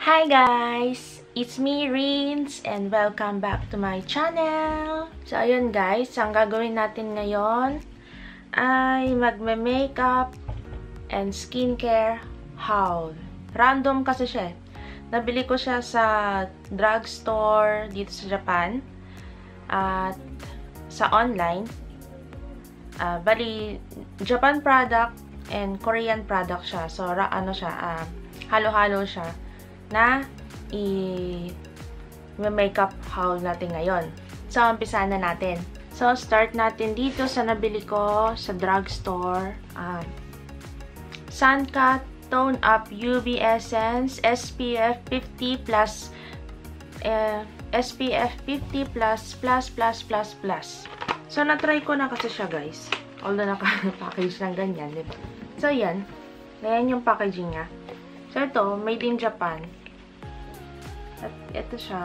Hi guys! It's me, Rins, and welcome back to my channel! So, ayun guys, ang gagawin natin ngayon ay magme-makeup and skincare haul. Random kasi siya. Nabili ko siya sa drugstore dito sa Japan at sa online. Bali, Japan product and Korean product siya. So, halo-halo siya na i-makeup haul natin ngayon. So, umpisa na natin. So, start natin dito sa nabili ko sa drugstore. Suncat Tone Up UV Essence SPF 50 plus SPF 50 plus. So, na-try ko na kasi siya, guys. Although naka-package ng ganyan, diba? So, yan. Ganyan yung packaging niya. So, ito, made in Japan. At ito siya.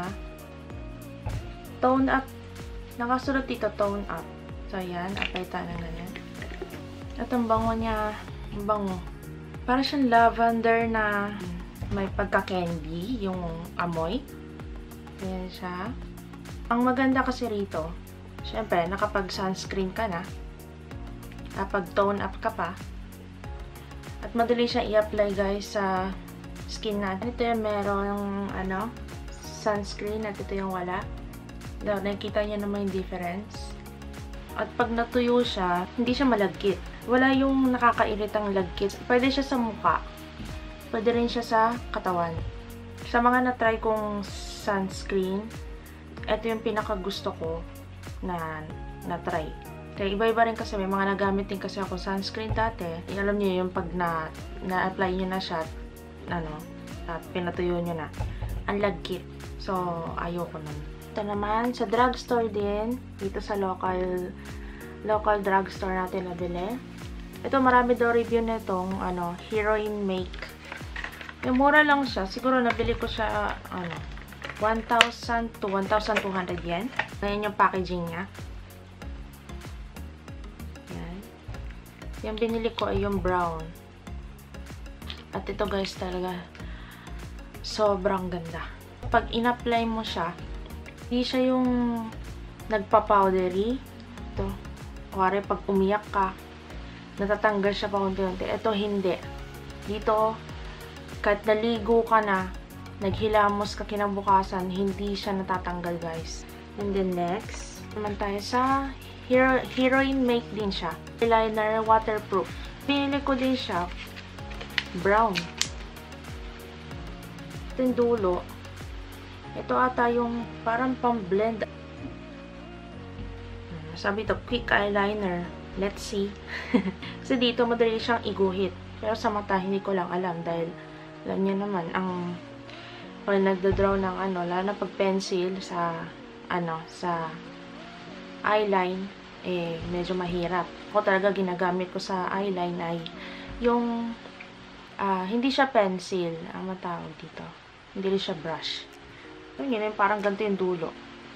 Tone Up. Nakasulot dito, Tone Up. So, yan. Apply tayo ng ganyan. At ang bango niya, bango. Parang siyang lavender na may pagka-candy, yung amoy. Ayan siya. Ang maganda kasi rito, syempre, nakapag-sunscreen ka na. Kapag tone up ka pa. At madali siya i-apply, guys, sa skin natin. Ito yung merong, sunscreen. At ito yung wala. Nakikita niyo naman yung difference. At pag natuyo siya, hindi siya malagkit. Wala yung nakakairitang lagkit. Pwede siya sa mukha. Pwede rin siya sa katawan. Sa mga na-try kong sunscreen, ito yung pinaka-gusto ko na na-try. Kaya iba-iba rin kasi. May mga nagamit din kasi ako sunscreen dati. Alam niyo yung pag na-apply nyo na siya, at pinatuyo nyo na. Ang lagkit. So, ayoko nun. Ito naman, sa drugstore din. Dito sa local drugstore natin nabili. Ito, marami daw review na itong, Heroine Make. Yung mura lang siya. Siguro nabili ko siya, 1,000 to 1,200 yen. Ngayon yung packaging niya. Yan. Yung binili ko ay yung brown. At ito, guys, talaga sobrang ganda. Pag in-apply mo siya, hindi siya yung nagpa-powdery. Ito. Kuwari, pag umiyak ka, natatanggal siya pa unti-unti. Ito, hindi. Dito, kahit naligo ka na, naghilamos ka kinabukasan, hindi siya natatanggal, guys. And then next, naman tayo sa Heroine Make din siya. Eyeliner, waterproof. Pinili ko din siya, brown. Ito yung dulo. Ito ata yung parang pang-blend. Sabi ito, quick eyeliner. Let's see. Kasi dito, madali siyang iguhit. Pero sa mata, hindi ko lang alam. Dahil, alam niyo naman, pag nagdodraw ng lalo na pag pencil sa eyeline, medyo mahirap. Ako talaga ginagamit ko sa eyeline ay yung, hindi siya pencil, ang matawag dito. Hindi rin siya brush. Yung parang ganito yung dulo.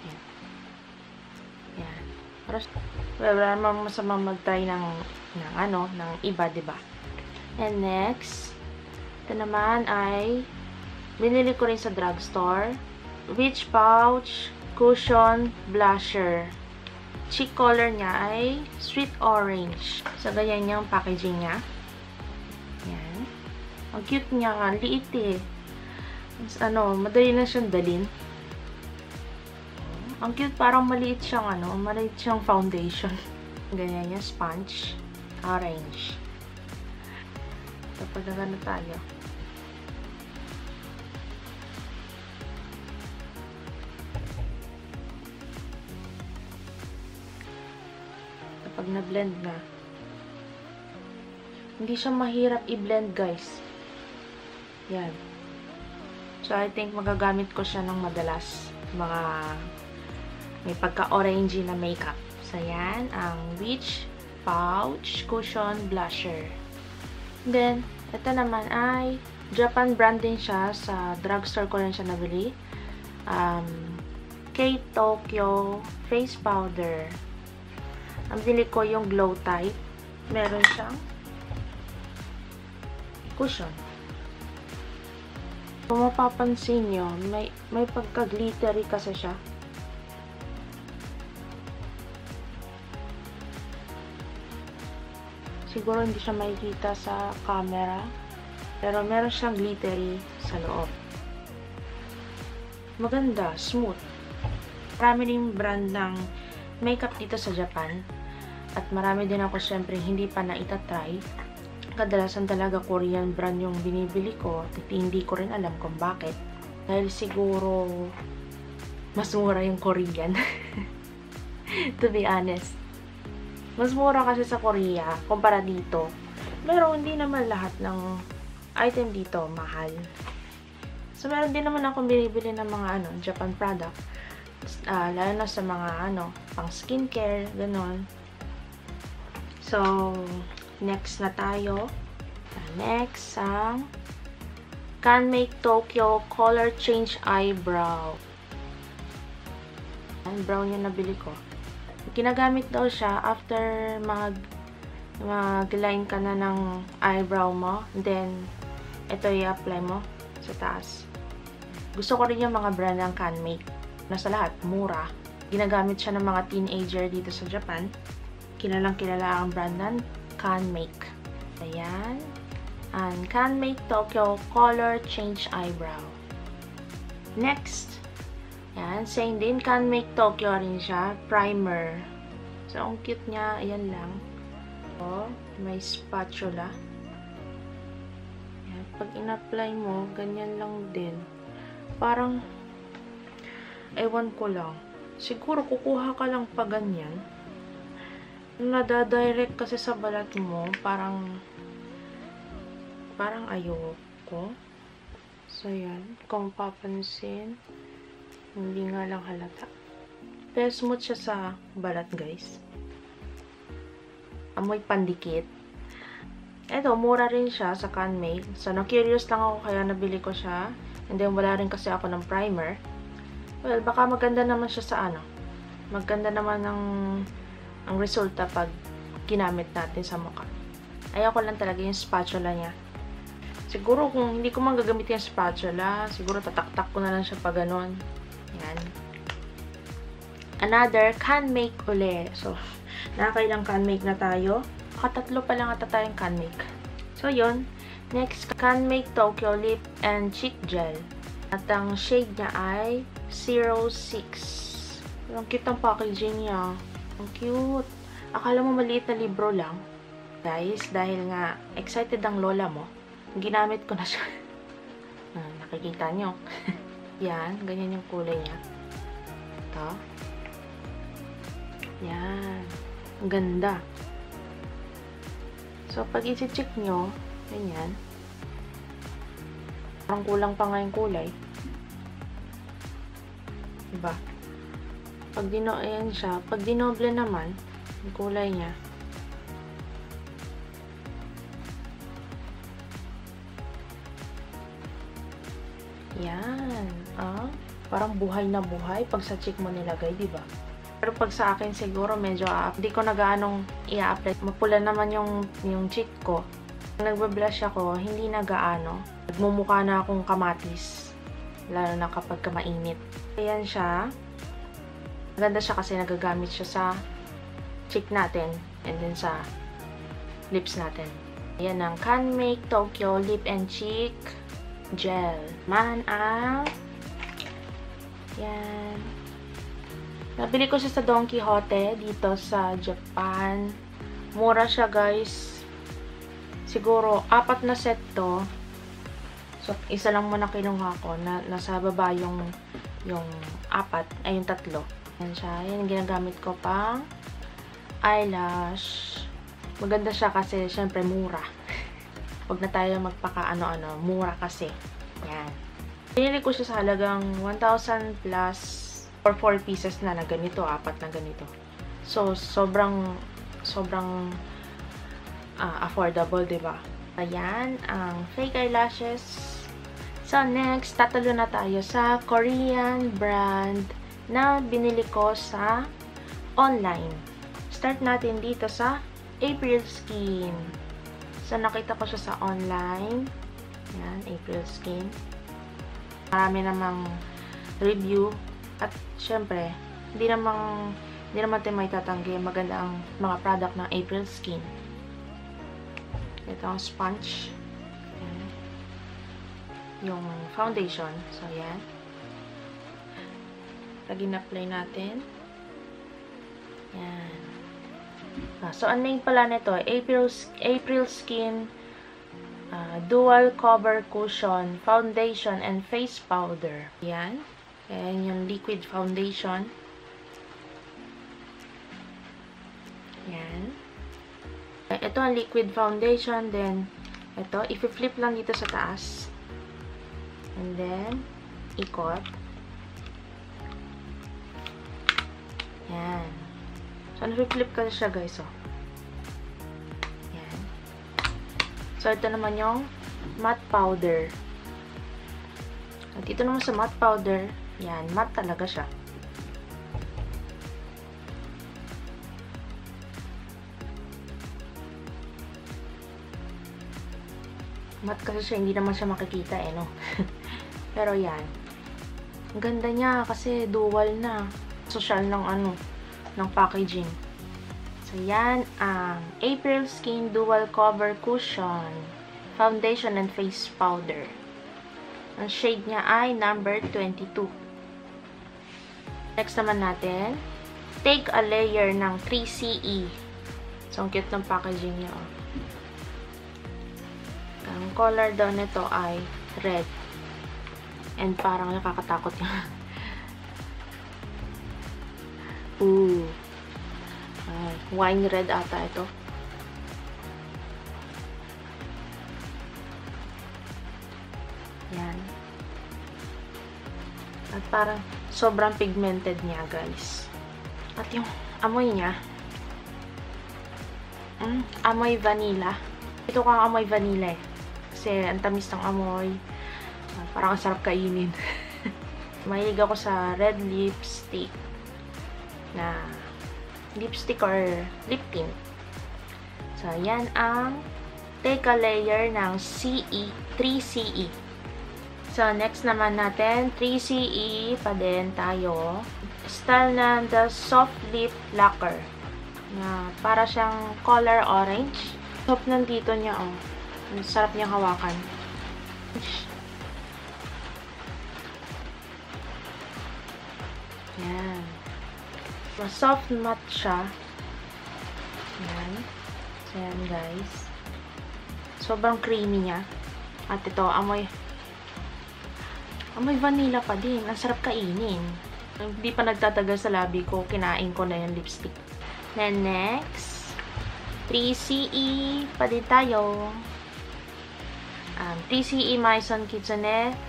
Yan. Pero, wala naman masama mag-try ng iba, diba? And next, ito naman ay binili ko rin sa drugstore. Witch Pouch Cushion Blusher. Cheek color niya ay sweet orange. So, ganyan yung packaging niya. Yan. Ang cute niya nga. Liit eh. Madali na siyang dalhin. Ang cute, parang maliit siyang foundation. Ganyan niya, sponge. Orange. Tapos na tayo. Kapag na-blend na, hindi siya mahirap i-blend, guys. Yan. So, I think magagamit ko siya ng madalas. May pagka-orangey na makeup. So, yan. Ang Witch Pouch Cushion Blusher. Then, ito naman ay Japan brand din siya. Sa drugstore ko rin siya nabili. K-Tokyo Face Powder. Ang bili ko yung glow type. Meron siyang cushion. Kung mapapansin nyo, may pagka-glittery kasi siya. Siguro hindi siya makikita sa camera, pero meron siyang glittery sa loob. Maganda, smooth. Marami rin brand ng makeup dito sa Japan. At marami din ako syempre hindi pa na itatry. Kadalasan talaga Korean brand yung binibili ko at hindi ko rin alam kung bakit. Dahil siguro mas mura yung Korean. To be honest. Mas mura kasi sa Korea kumpara dito. Pero hindi naman lahat ng item dito mahal. So meron din naman akong binibili ng mga Japan product. Lalo na sa mga pang skincare, ganon. So, next na tayo. Next, ang Canmake Tokyo Color Change Eyebrow. Ang brown yung nabili ko. Ginagamit daw siya after mag-line ka na ng eyebrow mo. Then, ito i-apply mo sa taas. Gusto ko rin yung mga brand ng Canmake. Nasa lahat, mura. Ginagamit siya ng mga teenager dito sa Japan. Kilalang-kilala ang brand ng Canmake. Ayan. And Canmake Tokyo Color Change Eyebrow. Next. Ayan. Same din. Canmake Tokyo rin siya. Primer. So, ang cute niya. Ayan lang. Oh, may spatula. Ayan. Pag in-apply mo, ganyan lang din. Parang, ewan ko lang. Siguro, kukuha ka lang pa ganyan. Nadadirect kasi sa balat mo, parang ayoko. So, yan. Kung papansin, hindi nga lang halata. Pero smooth siya sa balat, guys. Amoy pandikit. Eto, mura rin siya sa Canmake. So, na-curious lang ako kaya nabili ko siya. And then, wala rin kasi ako ng primer. Well, baka maganda naman siya sa maganda naman ang resulta pag ginamit natin sa mukha. Ayoko lang talaga yung spatula niya. Siguro kung hindi ko man gagamit yung spatula, siguro tataktak ko na lang siya pa ganon. Yan. Another, Canmake uli. So, nakakailang Canmake na tayo. Katatlo pa lang ata tayong Canmake. So, yun. Next, Canmake Tokyo Lip and Cheek Gel. At ang shade niya ay 06. Ang cute ang packaging niya. Ang cute. Akala mo maliit na libro lang. Guys, dahil nga excited ang lola mo, ginamit ko na siya. Nakikita nyo. Yan, ganyan yung kulay niya. Ito. Yan. Ang ganda. So, pag isi-check nyo, ganyan. Parang kulang pa nga yung kulay. Diba? Ayan siya. Pag dinoble naman, yung kulay niya. Yan. Parang buhay na buhay pag sa cheek mo nilagay, diba? Pero pag sa akin siguro medyo hindi ko nagaanong i-apply. Mapula naman yung cheek ko. Pag nagbe-blush ako, hindi nagaano. Nagmumukha na akong kamatis. Lalo na kapag mainit. Ayan siya. Maganda siya kasi nagagamit siya sa cheek natin and then sa lips natin. Ayan ang Canmake Tokyo Lip and Cheek Gel. Yan. Nabili ko siya sa Don Quijote dito sa Japan. Mura siya, guys. Siguro 4 na set to. So, isa lang muna kinuha ko. Nasa baba yung 4, ay yung 3. Yan siya. Yan ginagamit ko pang eyelash. Maganda siya kasi syempre mura. Huwag na tayo magpaka mura kasi. Yan. Pinili ko siya sa halagang 1,000 plus or 4 pieces na ganito, 4 na ganito. So, sobrang affordable, diba? Ayan, ang fake eyelashes. So, next, tatalo na tayo sa Korean brand na binili ko sa online. Start natin dito sa April Skin. So, nakita ko siya sa online. Ayan, April Skin. Marami namang review. At syempre, hindi naman tayo may tatanggi. Maganda ang mga product ng April Skin. Ito ang sponge. Ayan. Yung foundation. So, ayan. Lagi na-apply natin. Ayan. So, ang name pala nito, April Skin Dual Cover Cushion Foundation and Face Powder. Ayan. Ayan yung liquid foundation. Ayan. Ito ang liquid foundation. Then, ito, i-flip lang dito sa taas. And then, ikot. Ayan. So, na-flip ka siya, guys, oh. Ayan. So, ito naman yung matte powder. At ito naman sa matte powder, yan, matte talaga siya. Matte kasi siya, hindi naman siya makikita, eh, no? Pero, yan. Ang ganda niya, kasi dual na. Social ng ano, ng packaging. So, yan ang April Skin Dual Cover Cushion Foundation and Face Powder. Ang shade niya ay number 22. Next naman natin, Take a Layer ng 3CE. So, ang cute ng packaging niya, oh. Ang color daw nito ay red. And parang nakakatakot niya. Ooh. Wine red ata ito. Yan. At parang sobrang pigmented niya, guys. At yung amoy niya, amoy vanilla. Ito kang amoy vanilla, eh. Kasi ang tamis ng amoy. Parang ang sarap kainin. Mahilig ako sa red lipstick na lipstick or lip tint. So, yan ang Take a Layer ng 3CE. So, next naman natin, 3CE pa din tayo. Style na the Soft Lip Lacquer. Na para siyang color orange. Soft nandito niya, oh. Ang sarap niyang hawakan. Yan. Soft matte siya. Yan. So, yan, guys. Sobrang creamy niya. At ito, amoy vanilla pa din. Ang sarap kainin. Hindi pa nagtatagal sa labi ko. Kinain ko na yung lipstick. Then, next, 3CE pa din tayo. 3CE Maison Kitsune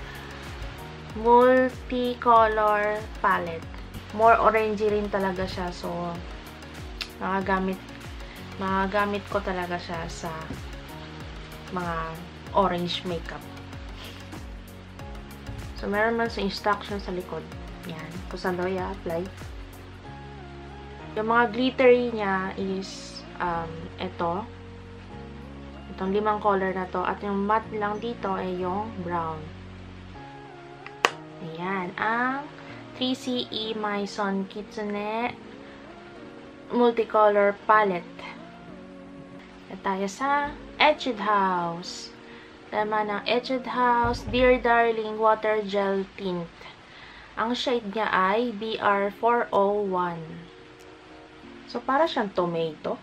Multicolor Palette. More orangey rin talaga siya. So, magagamit ko talaga siya sa mga orange makeup. So, meron man sa instruction sa likod. Yan. Kung saan daw i-apply. Yung mga glittery niya is ito. Itong 5 color na to. At yung matte lang dito ay yung brown. Ayan. Ang 3CE Maison Kitsune Multicolor Palette. At tayo sa Etude House. Tama ng Etude House Dear Darling Water Gel Tint. Ang shade niya ay BR401. So, para siyang tomato.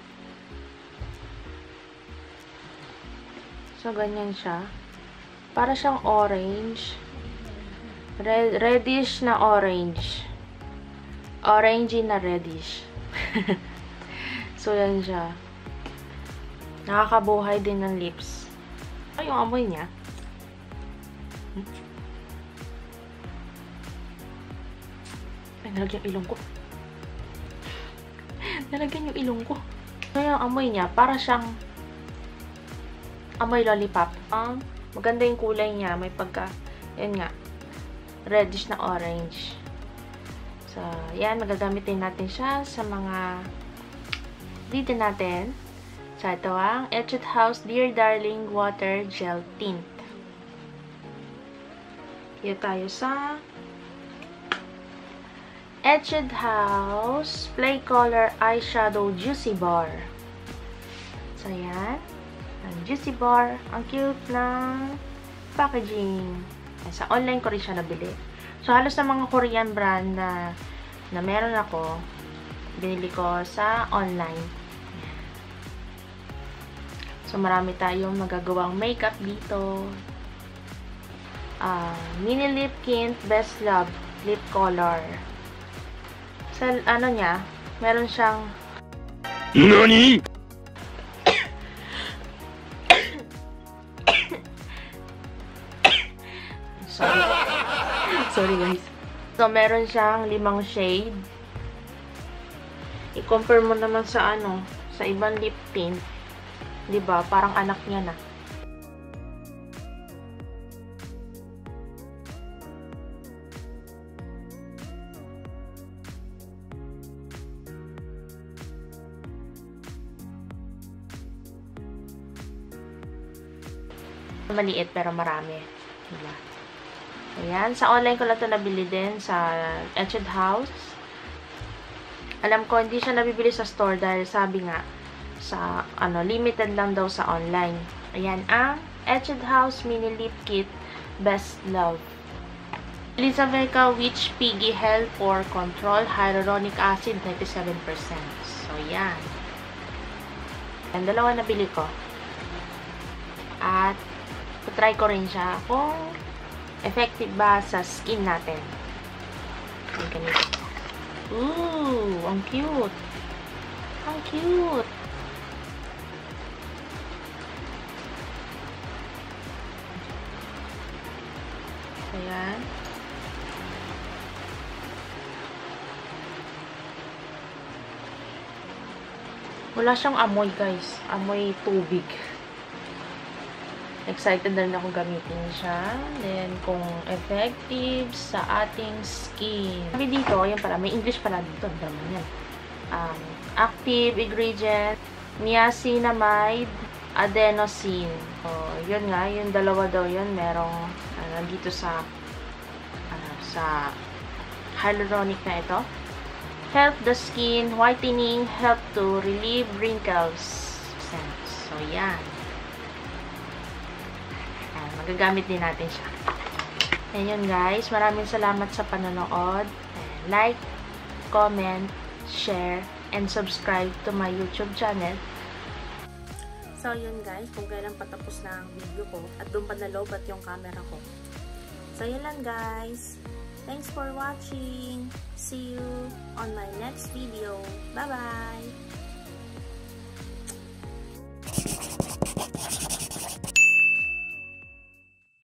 So, ganyan siya. Para siyang orange. Reddish na orange. Orangey na reddish. So, yan siya. Nakakabuhay din ng lips. Ay, yung amoy niya. Ay, nalagyan yung ilong ko. Nalagyan yung ilong ko. So, yung amoy niya, para siyang amoy lollipop. Maganda yung kulay niya. May pagka, yan nga, reddish na orange. So, yan. Magagamit din natin siya sa mga dito natin. So, ito ang Etude House Dear Darling Water Gel Tint. Here tayo sa Etude House Play Color Eyeshadow Juicy Bar. So, yan. Ang Juicy Bar. Ang cute ng packaging. Sa online ko rin siya nabili. So, halos na mga Korean brand na meron ako, binili ko sa online. So, marami tayong magagawang makeup dito. Mini Lip Tint Best Love Lip Color. Sa ano niya, meron siyang NANI? Sorry guys. So, meron siyang 5 shade. I-compare mo naman sa sa ibang lip tint. 'Di ba? Parang anak niya na. Maliit pero marami. Diba? Ayan. Sa online ko lang ito nabili din sa Etude House. Alam ko, hindi siya nabibili sa store dahil sabi nga, sa, limited lang daw sa online. Ayan ang Etude House Mini Lip Kit Best Love. Elizabetha Witch Piggy Health Pore Control Hyaluronic Acid 97%. So, yan. Ang dalawa nabili ko. At, try ko rin siya kung effective ba sa skin natin. Ang ganito. Ooh, ang cute. Ang cute. Ayan. Wala siyang amoy, guys. Amoy tubig. Excited na rin ako gamitin siya. Then, kung effective sa ating skin. Sabi dito, yan pala, may English pala dito. Ang naman yan. Active ingredient, niacinamide, adenosine. Yun nga, yung dalawa daw yun. Merong, dito sa hyaluronic na ito. Help the skin whitening, help to relieve wrinkles. So, yan. Magagamit din natin siya. And yun guys, maraming salamat sa panonood. Like, comment, share, and subscribe to my YouTube channel. So yun guys, kung kailan patapos na ang video ko at doon pa nalobat yung camera ko. So yun lang guys. Thanks for watching. See you on my next video. Bye-bye!